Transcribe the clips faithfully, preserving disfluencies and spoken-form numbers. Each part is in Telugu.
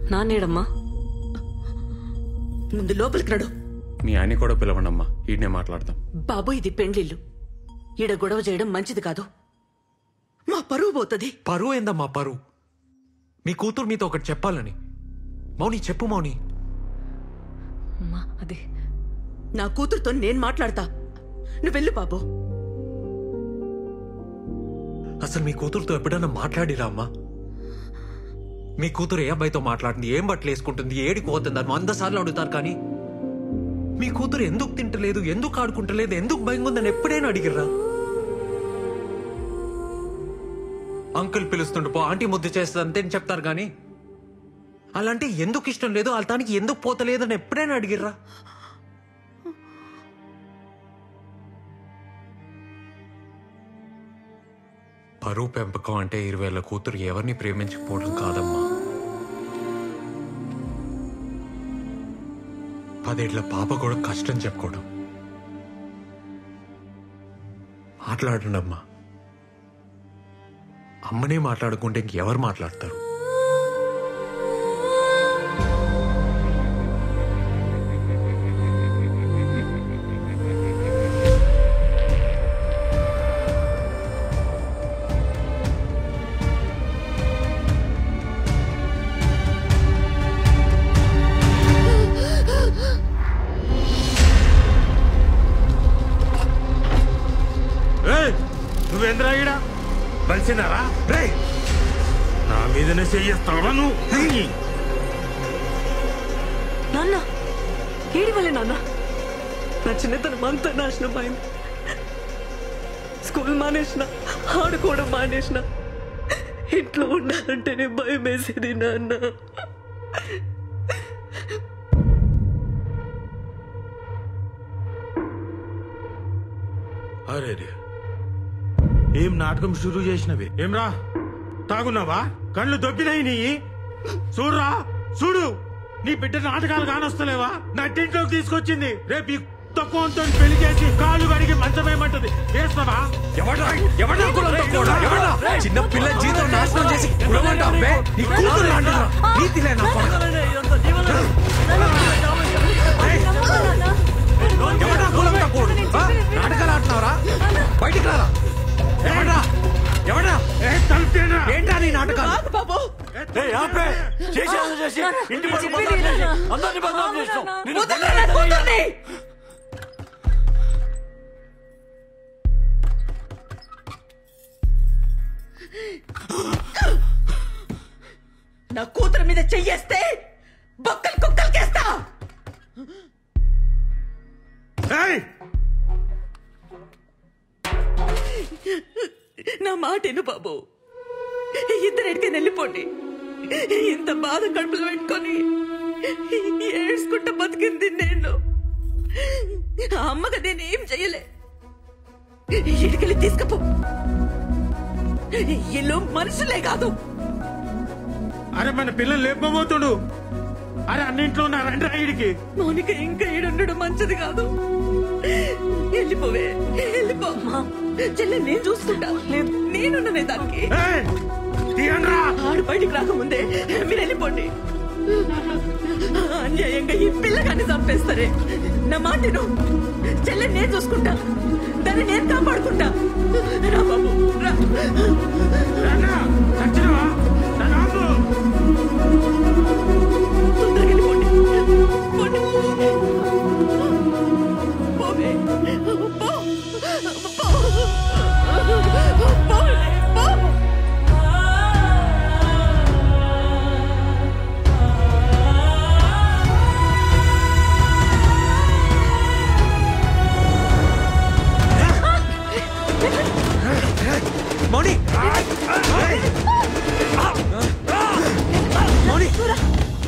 నాన్నేడమ్మా? ముందు లోపలికి నడు. మీ ఆయన కూడా పిలవండమ్మా, ఈడనే మాట్లాడదాం. బాబు, ఇది పెండ్లిల్లు. ఈడ గొడవ చేయడం మంచిది కాదు. మా పరువు పోతుంది. పరువు ఏందమ్మా పరువు? మీ కూతురు మీతో ఒకటి చెప్పాలని. మౌని, చెప్పు మౌని. అది నా కూతురుతో నేను మాట్లాడతా. నువ్వు వెళ్ళు బాబు. అసలు మీ కూతురుతో ఎప్పుడైనా మాట్లాడిరా అమ్మా? మీ కూతురు ఏ అబ్బాయితో మాట్లాడుతుంది, ఏం బట్టలు వేసుకుంటుంది, ఏడికి పోతుంది అని వంద సార్లు అడుగుతారు. కానీ మీ కూతురు ఎందుకు తింటలేదు, ఎందుకు ఆడుకుంటలేదు, ఎందుకు భయంగా ఉందని ఎప్పుడైనా అడిగిర్రా? అంకుల్ పిలుస్తుండు పో, ఆంటీ ముద్దు చేస్తుంది అంతే అని చెప్తారు. కానీ అలాంటి ఎందుకు ఇష్టం లేదు, వాళ్ళ తానికి ఎందుకు పోతలేదు అని ఎప్పుడైనా అడిగిర్రా? పరువు పెంపకం అంటే ఇరవేళ్ల కూతురు ఎవరిని ప్రేమించకపోవడం కాదమ్మా. పదేళ్ల పాప కూడా కష్టం చెప్పుకోవడం. మాట్లాడండి అమ్మా. అమ్మనే మాట్లాడుకుంటే ఇంకెవరు మాట్లాడతారు? నువ్వేంద్రా ఈడ బలిసినారా? రే, నా మీదనే చెయ్యేస్తావా నువ్వు? నాన్న ఏడి వల్లే నాన్న నా చిన్నతనం అంతా నాశనం అయింది. స్కూల్ మానేసిన, ఆడుకోవడం మానేసిన, ఇంట్లో ఉండాలంటేనే భయం వేసేది నాన్న. అరే రే, ఏం నాటకం షురూ చేసినవి? ఏమ్రా, తాగున్నావా? కళ్ళు దొబ్బినాయి నీ. చూడురా, చూడు, నీ బిడ్డ నాటకాలు కానొస్తలేవా? నట్టింట్లోకి తీసుకొచ్చింది. రేపు ఈ తక్కువతో పెళ్లి చేసి కాళ్ళు కడిగి మంచమేమంటది. వేస్తావా? చిన్న పిల్ల జీవితం నాశనం చేసి నాటకాలు ఆడుతున్నావరా? బయటికి రారా. ఏంటా నీ నాటకాలు? నా కూతురు మీద చెయ్యేస్తే బొక్కలు కుక్కలకేస్తా. నా మాటేను బాబు. ఇద్దరు ఎడికైనా వెళ్ళిపోండి. ఇంత బాధ కడుపులో పెట్టుకొని ఏడ్చుకుంటా బతికింది నేను. అమ్మగా నేను ఏం చెయ్యలే. ఇడికెళ్ళి తీసుకపో. ఇల్లు మనుషులే కాదు. అరే, మన పిల్లలు లేపబోతుడు. అరే, అన్నింట్లో ఉన్న రండి రాయిడికి. మౌనిక ఇంకా ఈడుండడం మంచిది కాదు. వెళ్ళిపోవే, వెళ్ళిపో. చెల్లె నేను చూసుకుంటా. నేనున్ననే దానికి. ఆడు బయటికి రాకముందే మీరు వెళ్ళిపోండి. అన్యాయంగా ఈ పిల్లగాన్ని చంపేస్తారే. నా మాటను చెల్లె నేను చూసుకుంటా. దాన్ని నేను కాపాడుకుంటా. రా బాబు, రా. తొందరగా వెళ్ళిపోండి. పోండి. పోవే, పో. మౌని, మౌని,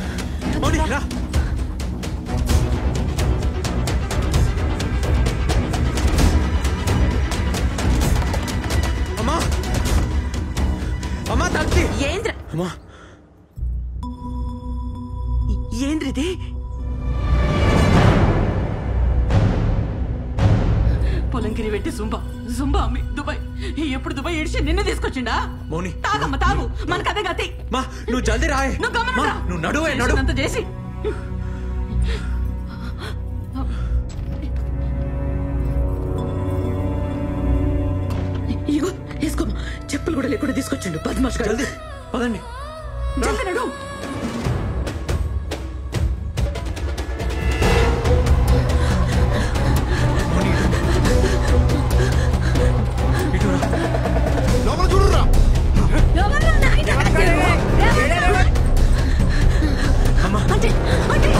డింగిరి పెట్టి జుంబా జుంబా అమ్మి దుబాయ్ ఎప్పుడు దుబాయ్ ఏడిచి నిన్ను తీసుకొచ్చిండా మౌని తాగమ్మ తాగు మన కథ గతి మా నువ్వు జల్దీ రాయ్ నువ్వు గమనం రా. నువ్వు నడువే నడు అంత చేసి ఇగో వేసుకోమా చెప్పులు కూడా లేకుండా తీసుకొచ్చిండు బద్మాష్ గారు. జల్దీ పదండి జల్ది నడు ఇటు రా. లోపల చూడురా. అమ్మా అంటే అంటే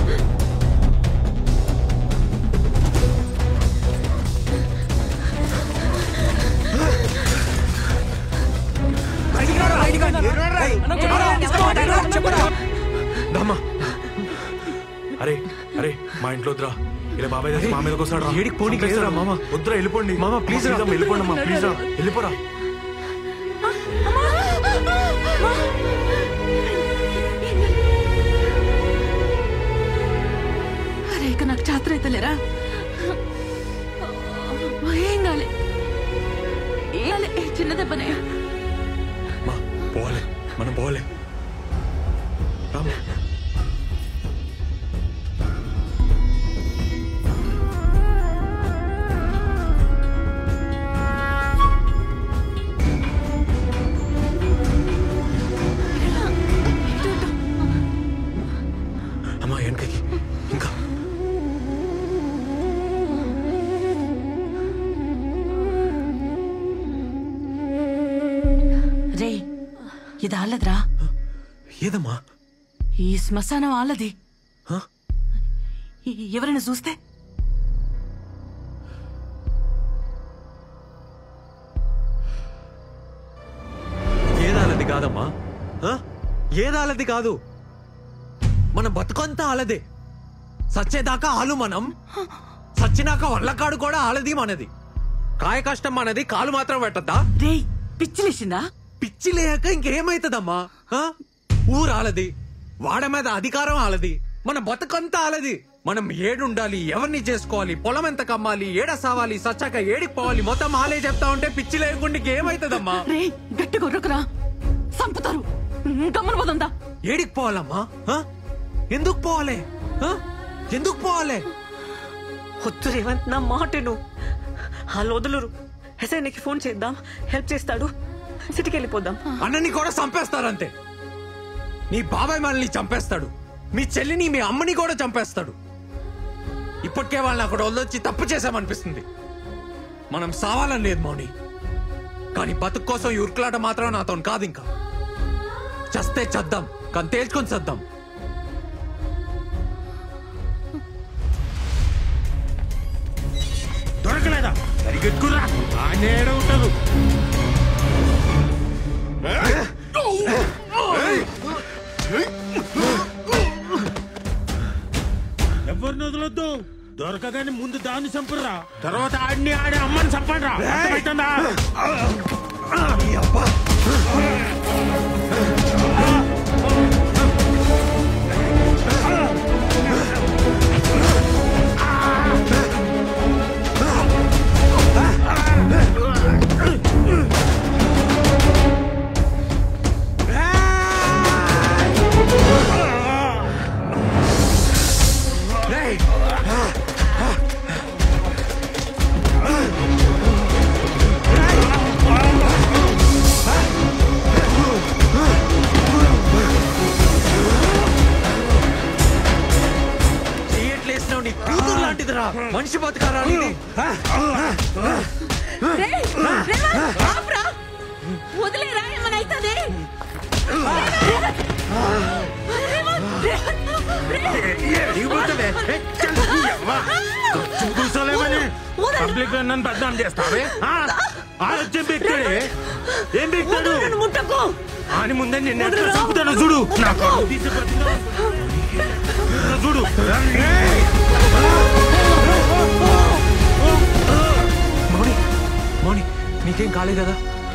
దమ్మా అరే అరే మా ఇంట్లో వద్దురా ఇలా బాబాయ్ దగ్గర మా మీదకి వస్తాడు రా. ఏడికి పోనీకి లేదురా మామ. వద్దురా వెళ్ళిపోండి మామ, ప్లీజ్ రా. అమ్మా, వెళ్ళిపోండి అమ్మా ప్లీజ్ రా వెళ్ళిపోరా. అరే ఇక నాకు చాత్ర అవుతలేరా ఏం కాలే ఏం కాలే చిన్న దెబ్బనే మా పోలే మనం పోలే రామ్మా. అమ్మా వెనకకి ఇంకా రే ఇది ఆలద్రా ఏదమ్మా ఈ శ్మశానం ఆలది హ? ఎవరైనా చూస్తే ఏదాలది కాదమ్మా ఆ? ఏదాలది కాదు మన బతుకంతా ఆలదే సచ్చేదాకా ఆలు మనం సచ్చినాక వల్లకాడు కూడా ఆలది మనది కాయ కష్టం మనది కాలు మాత్రం పెట్టద్దా రే పిచ్చిలేసిందా పిచ్చి లేక ఇంకేమైతుందమ్మా ఆ? ఊరాలది వాడ మీద అధికారం ఆలది మన బతుకంతా ఆలది మనం ఏడుండాలి ఎవరిని చేసుకోవాలి పొలం ఎంత కమ్మాలి ఏడ సావాలి సచ్చాక ఏడికి పోవాలి మొత్తం ఆలే చెప్తా ఉంటే పిచ్చి లేకుండా ఏమైతుందమ్మా రే గట్టి గొర్రకురా సంపుతారు గమ్మన పోదందా ఏడికి పోవాలమ్మా ఆ? ఎందుకు పోవాలి ఆ? ఎందుకు పోవాలి వద్దు రేవంత్ నా మాటను వాళ్ళు వదులురు ఎస్ఐకి ఫోన్ చేద్దాం హెల్ప్ చేస్తాడు సిటీకి వెళ్ళిపోదాం. అన్నని కూడా చంపేస్తారంతే నీ బాబాయ్ మనల్ని చంపేస్తాడు మీ చెల్లిని మీ అమ్మని కూడా చంపేస్తాడు ఇప్పటికే వాళ్ళని అక్కడ వదిలొచ్చి తప్పు చేశామనిపిస్తుంది మనం సావాలని లేదు మౌని కానీ బతుకు కోసం ఈ ఉరుకులాట మాత్రం నాతో కాదు ఇంకా చస్తే చద్దాం కానీ తేల్చుకొని చద్దాం దొరకలేదా సరిగెత్తుకురా ఆనేడ ఉంటారు. ఎవరిని వదలొద్దు దొరకగానే ముందు దాన్ని చంపురా తర్వాత ఆడిని ఆడే అమ్మని చంపండి రా. మనిషి బతకారా వదిలేరా ఏమైనా అవుతుంది పబ్లిక్ నన్ను బద్నాం చేస్తావే ఆలోచన పెట్టాడే ఏం పెట్టాడు ముట్టకు అని ముందే నిన్న చంపుతాను చూడు నాకు చూడు మౌని మౌని నీకేం కాలే కదా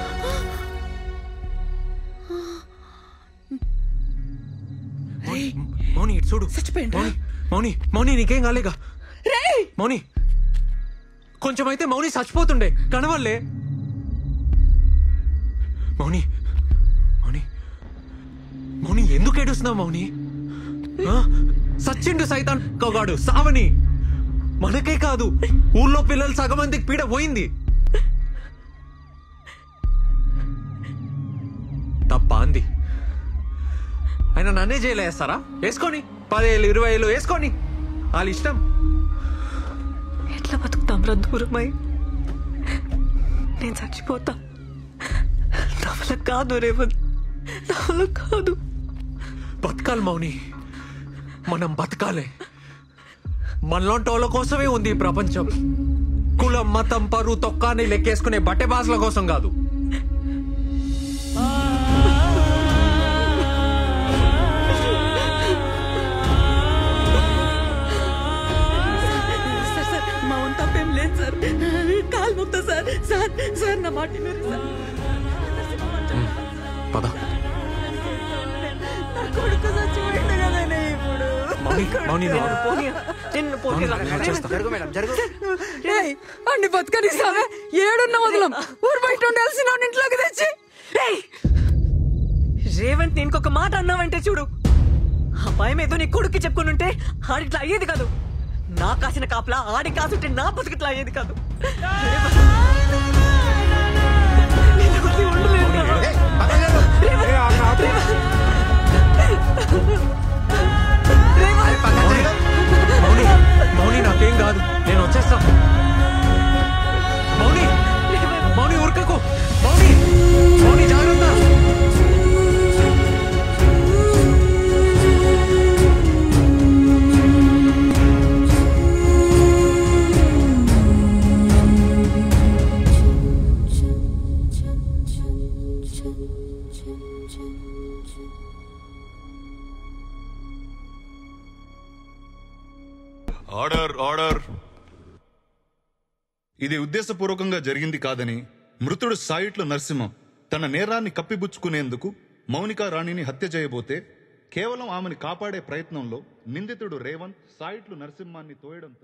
మౌని ఇటు చూడు చచ్చిపోయిండ్రా? మౌని మౌని మౌని నీకేం కాలేగా మౌని కొంచెం అయితే మౌని చచ్చిపోతుండే కనవల్లే. మౌని మౌని మౌని ఎందుకు ఏడుస్తున్నావు మౌని? ఆ? సచ్చిండు సైతాన్ కగాడు సావని. మనకే కాదు ఊళ్ళో పిల్లలు సగం మందికి పీడ పోయింది. తప్ప అంది ఆయన నన్నే జైలు వేస్తారా? వేసుకొని పదేళ్ళు ఇరవై ఏళ్ళు వేసుకొని వాళ్ళ ఇష్టం. ఎట్లా బతుకుతాం రా దూరమై? నేను చచ్చిపోతా. నా వల్ల కాదు రేవంత్, నా వల్ల కాదు. బతకాలి మౌని, మనం బతకాలే. మనలాంటి వాళ్ళ కోసమే ఉంది ఈ ప్రపంచం. కులం మతం పరువు తొక్కాని లెక్కేసుకునే బట్టె బాసుల కోసం కాదు. సార్ సార్ మా వంత తప్పేం లేదు సార్. కాలు మొక్తా సార్. సార్ సార్ నా మాట వినరు సార్. పద నా కొడుకు చచ్చిపోయింది కదనే ఇప్పుడు. మౌని మౌని నా నిన్ను పోనీ, నిన్ను పోనీ రా. ఏయ్, అన్ని బతకని సావే ఏడున్న వదలం. ఊరు బయట ఉండాల్సిన ఇంట్లోకి తెచ్చి. ఏయ్! రేవంత్ నేను ఇంకొక మాట అన్నావంటే చూడు, ఆ భయం ఏదో నీ కొడుక్కి చెప్పుకుని ఉంటే ఆడిట్లా అయ్యేది కాదు. నా కాసిన కాపలా ఆడి కాసుంటే నా బతుకిట్లా అయ్యేది కాదు. నిన్ను వదిలి ఉండలేను రా. రేవంత్! మౌని మౌని నాకేం కాదు, నేను వచ్చేస్తా. మౌని మౌని ఉరకకు. మౌని మౌని జాగ్రత్త. Order order. ఇది ఉద్దేశపూర్వకంగా జరిగింది కాదని మృతుడు సాయిట్లు నరసింహం తన నేరాన్ని కప్పిపుచ్చుకునేందుకు మౌనికా రాణిని హత్య చేయబోతే కేవలం ఆమెను కాపాడే ప్రయత్నంలో నిందితుడు రేవంత్ సాయిట్లు నరసింహాన్ని తోయడంతో